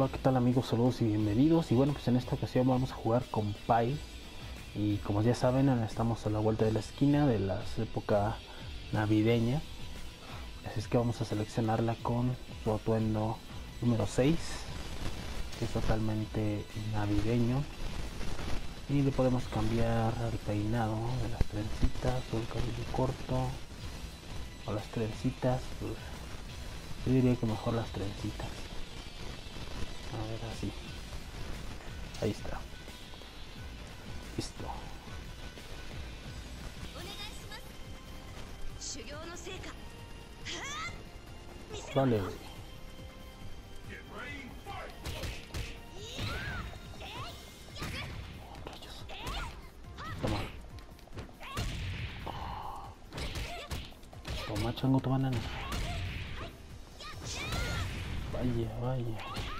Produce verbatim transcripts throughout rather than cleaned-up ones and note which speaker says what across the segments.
Speaker 1: Hola, ¿qué tal amigos? Saludos y bienvenidos. Y bueno, pues en esta ocasión vamos a jugar con Pai. Y como ya saben, estamos a la vuelta de la esquina de la época navideña. Así es que vamos a seleccionarla con su atuendo número seis, que es totalmente navideño. Y le podemos cambiar el peinado de las trencitas o el cabello corto o las trencitas. Pues yo diría que mejor las trencitas. A ver, así. Ahí está. Listo. Vale. Rayos. Toma. Toma, chango, tu banana. Vaya, vaya.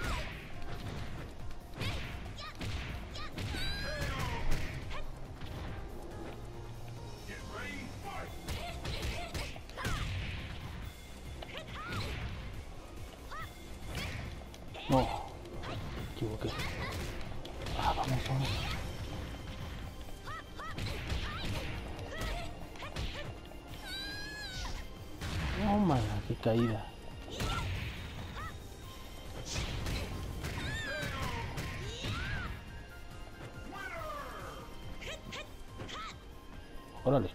Speaker 1: No, me equivoqué. Ah, vamos, vamos. No, mala, qué caída. Órale.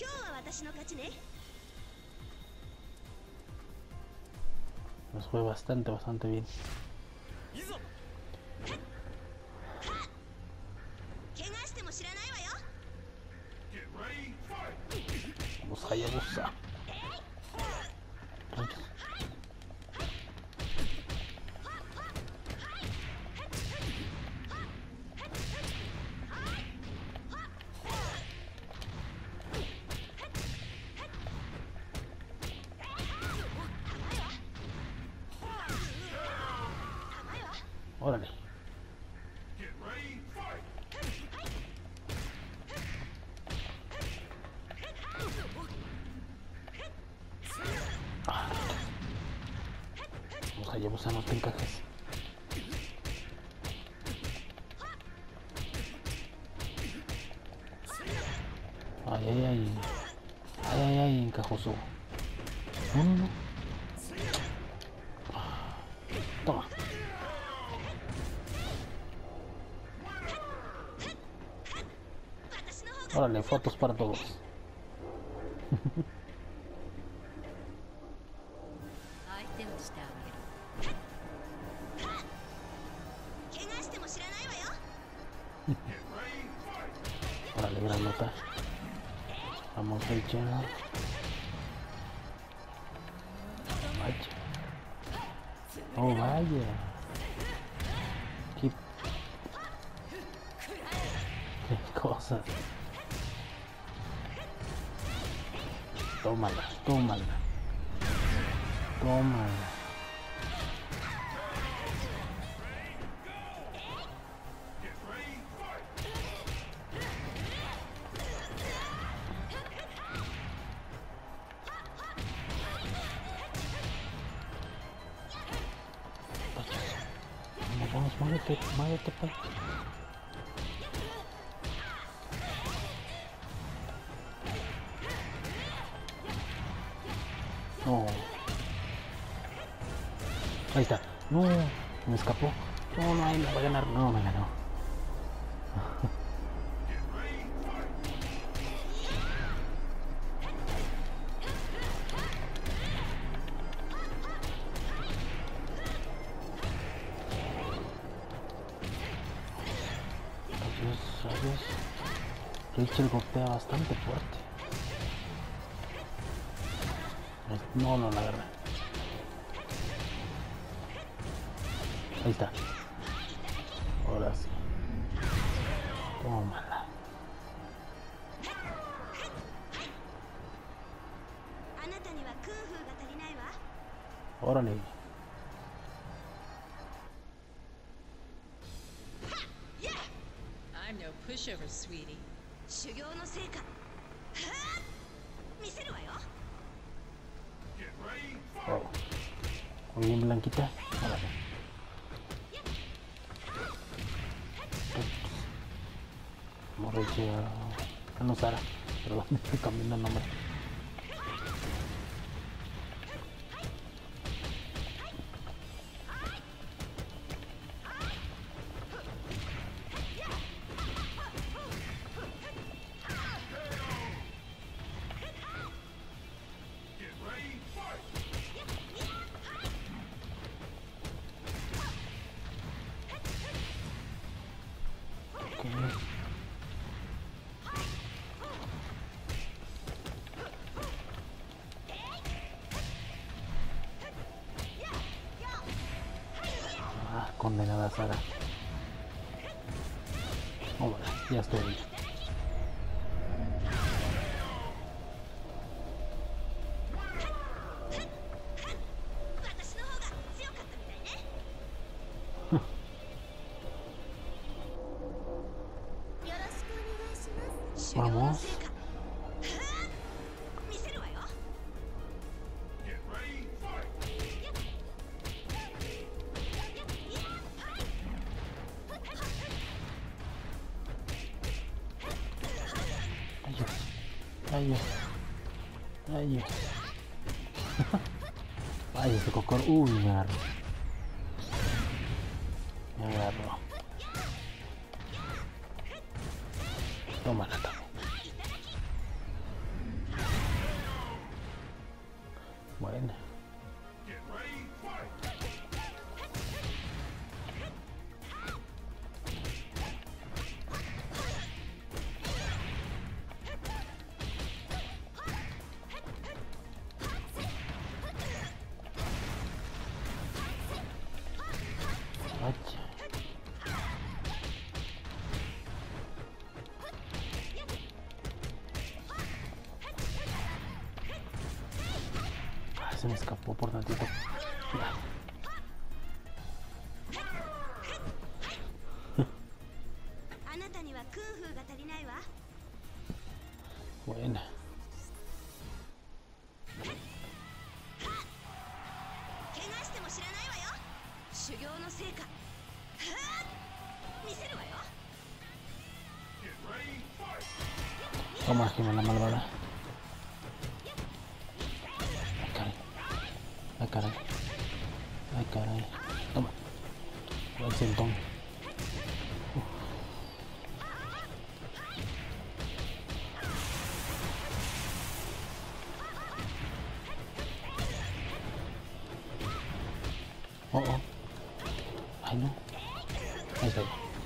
Speaker 1: Nos fue bastante, bastante bien. Vamos, Hayabusa. Órale. Ah. Vamos, Hayabusa, no te encajes. Ay, ay, ay. Ay, ay, ay, encajoso. No, no, no. Toma. Órale, fotos para todos. Órale, gran nota. Vamos allá. Vaya. Oh, vaya. Qué, qué cosas. Tómala, tómala. Tómala. Vamos, muévete, muévete, pa. No. Ahí está. No, me escapó. No, no, ahí me va a ganar. No, me ganó. ¿Sabes? Rachel golpea bastante fuerte. No, no la agarra. Ahí está. Ahora sí. Tómala. Órale.
Speaker 2: I'm no pushover, sweetie.
Speaker 1: Oh. Muy bien, Blanquita. Órale. Morriccia. Ah, no, Sara. Perdón, me estoy cambiando el nombre. Ah, condenada Sara. Oh, bueno, ya estoy ahí. Vamos. Ay, Dios. Ay, Dios. Ay, ese cocor. Uy, me agarró. Me agarró. Toma la toma. Bueno. Vaya. Ah, se me escapó por tantito. Buena. Toma, Jimena malvada. Ay, caray. Ay, caray. Ay, caray. Toma. El sentón. Oh, oh. Ay, no. Ahí está.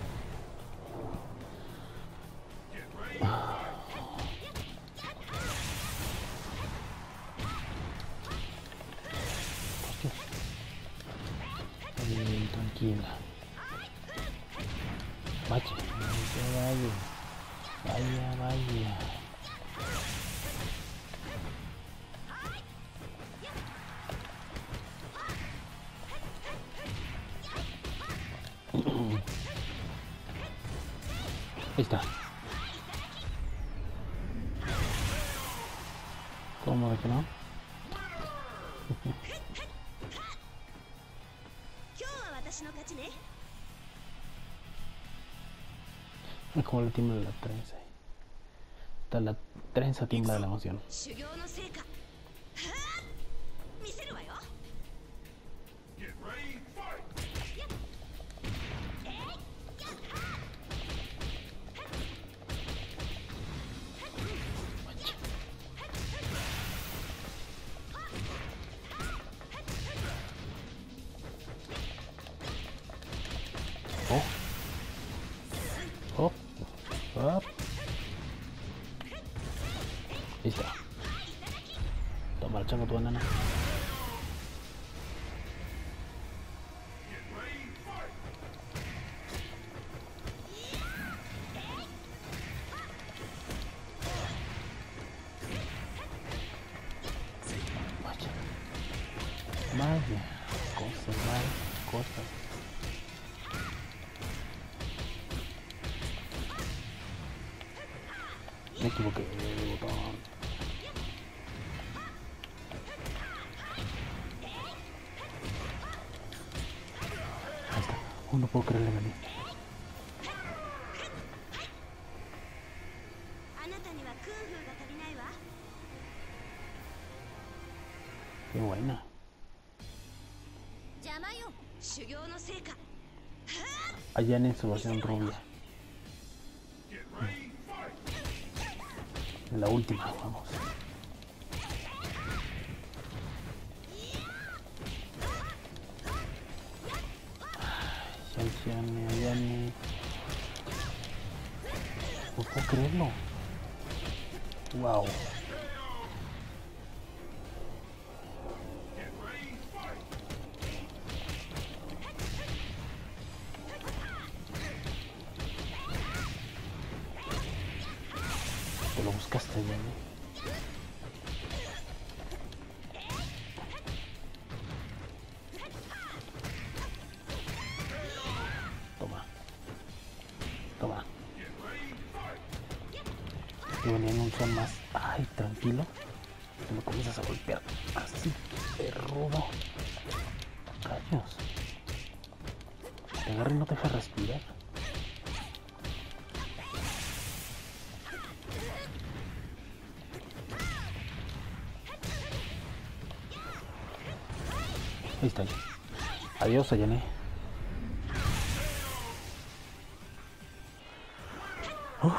Speaker 1: Bien, tranquila. Vaya, vaya, vaya, vaya. Ahí está. ¿Cómo de que no? Es como le tiembla la trenza. Está la trenza tiembla de la emoción. Oh. Oh. Oh. Ahí está. Toma el chango tu banana. Vaya. Vaya. Cosas, vaya. Cosas. Me equivoqué de botón. Ahí está. Oh, no puedo creerle, gané. Qué buena. Ayane en su versión rubia. La última, vamos. Ayane, Ayane. No puedo creerlo. Wow. Te lo buscaste bien, ¿eh? Toma. Toma. Y venía en un son más. Ay, tranquilo. Te lo comienzas a golpear así de rudo. Rayos. Te agarra y no te deja respirar. Ahí está. Adiós, Ayane. Uf.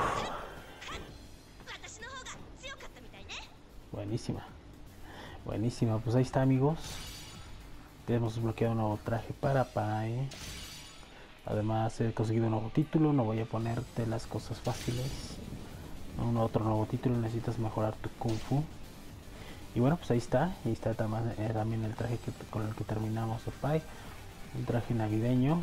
Speaker 1: Buenísima. Buenísima. Pues ahí está, amigos. Hemos desbloqueado un nuevo traje para Pai. Además he conseguido un nuevo título. No voy a ponerte las cosas fáciles. Un otro nuevo título. Necesitas mejorar tu Kung Fu. Y bueno, pues ahí está. Ahí está también, eh, también el traje que, con el que terminamos de Pai. Un traje navideño.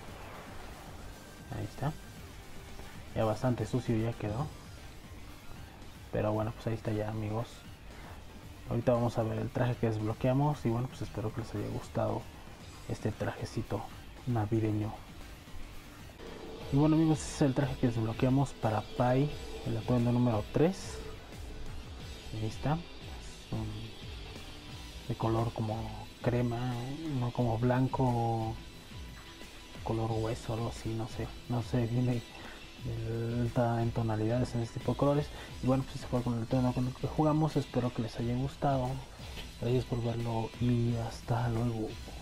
Speaker 1: Ahí está. Ya bastante sucio ya quedó. Pero bueno, pues ahí está ya, amigos. Ahorita vamos a ver el traje que desbloqueamos. Y bueno, pues espero que les haya gustado este trajecito navideño. Y bueno, amigos, este es el traje que desbloqueamos para Pai. El atuendo número tres. Ahí está. Es un, de color como crema, no como blanco, color hueso, algo así, no sé. No sé, viene está en tonalidades en este tipo de colores. Y bueno, pues este fue con el tono con el que jugamos. Espero que les haya gustado. Gracias por verlo y hasta luego.